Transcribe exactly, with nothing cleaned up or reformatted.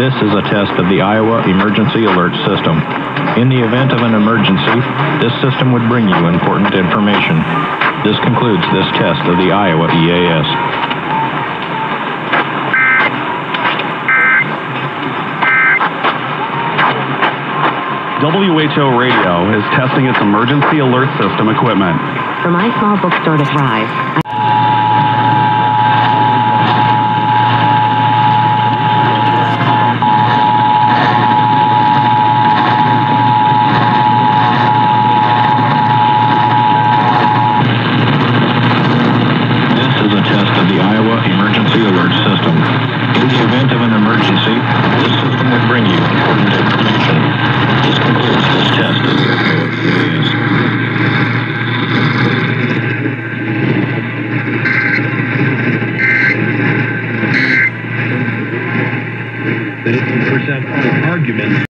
This is a test of the Iowa Emergency Alert System. In the event of an emergency, this system would bring you important information. This concludes this test of the Iowa E A S. W H O Radio is testing its emergency alert system equipment. For my small bookstore to thrive, I Emergency alert system. In the event of an emergency, this system would bring you important information. This concludes this test of the E A S. That is the percent argument.